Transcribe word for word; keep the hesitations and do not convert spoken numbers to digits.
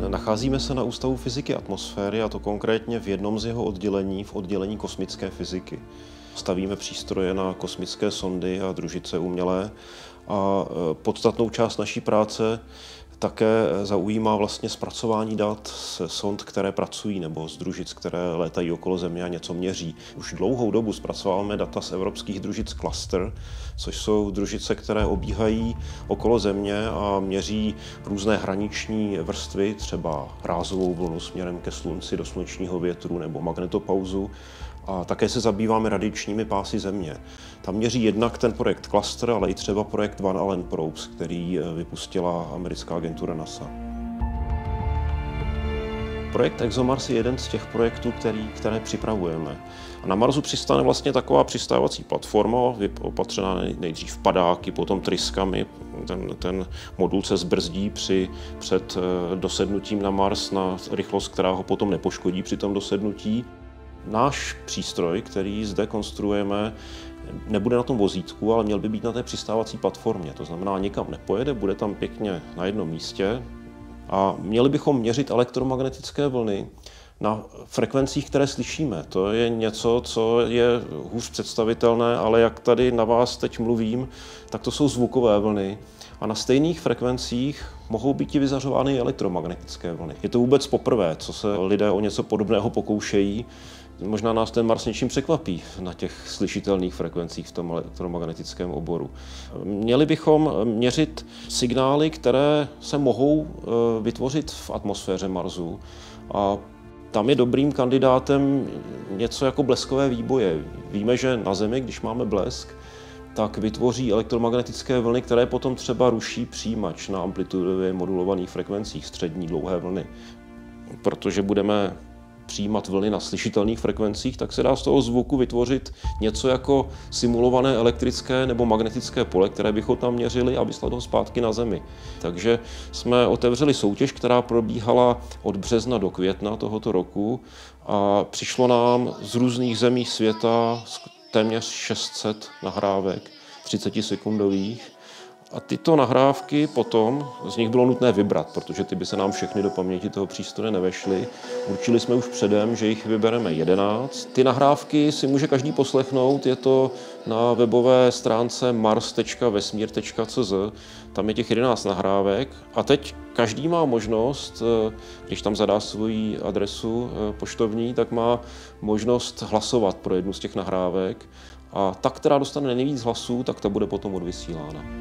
Nacházíme se na Ústavu fyziky atmosféry, a to konkrétně v jednom z jeho oddělení, v oddělení kosmické fyziky. Stavíme přístroje na kosmické sondy a družice umělé a podstatnou část naší práce také zaujímá vlastně zpracování dat ze sond, které pracují, nebo z družic, které létají okolo Země a něco měří. Už dlouhou dobu zpracováváme data z evropských družic Cluster, což jsou družice, které obíhají okolo Země a měří různé hraniční vrstvy, třeba rázovou vlnu směrem ke Slunci do slunečního větru nebo magnetopauzu. A také se zabýváme radiačními pásy Země. Tam měří jednak ten projekt Cluster, ale i třeba projekt Van Allen Probes, který vypustila americká agentura NASA. Projekt ExoMars je jeden z těch projektů, který, které připravujeme. A na Marsu přistane vlastně taková přistávací platforma, opatřená nejdřív padáky, potom tryskami. Ten, ten modul se zbrzdí při, před dosednutím na Mars na rychlost, která ho potom nepoškodí při tom dosednutí. Náš přístroj, který zde konstruujeme, nebude na tom vozítku, ale měl by být na té přistávací platformě. To znamená, nikam nepojede, bude tam pěkně na jednom místě a měli bychom měřit elektromagnetické vlny na frekvencích, které slyšíme. To je něco, co je hůř představitelné, ale jak tady na vás teď mluvím, tak to jsou zvukové vlny. A na stejných frekvencích mohou být i vyzařovány elektromagnetické vlny. Je to vůbec poprvé, co se lidé o něco podobného pokoušejí. Možná nás ten Mars něčím překvapí na těch slyšitelných frekvencích v tom elektromagnetickém oboru. Měli bychom měřit signály, které se mohou vytvořit v atmosféře Marsu. A tam je dobrým kandidátem něco jako bleskové výboje. Víme, že na Zemi, když máme blesk, tak vytvoří elektromagnetické vlny, které potom třeba ruší přijímač na amplitudově modulovaných frekvencích střední dlouhé vlny. Protože budeme přijímat vlny na slyšitelných frekvencích, tak se dá z toho zvuku vytvořit něco jako simulované elektrické nebo magnetické pole, které bychom tam měřili a vyslat ho zpátky na Zemi. Takže jsme otevřeli soutěž, která probíhala od března do května tohoto roku a přišlo nám z různých zemí světa téměř šest set nahrávek třicetisekundových. A tyto nahrávky potom, z nich bylo nutné vybrat, protože ty by se nám všechny do paměti toho přístroje nevešly. Určili jsme už předem, že jich vybereme jedenáct. Ty nahrávky si může každý poslechnout, je to na webové stránce mars tečka vesmír tečka cz. Tam je těch jedenáct nahrávek a teď každý má možnost, když tam zadá svoji adresu poštovní, tak má možnost hlasovat pro jednu z těch nahrávek. A ta, která dostane nejvíc hlasů, tak ta bude potom odvysílána.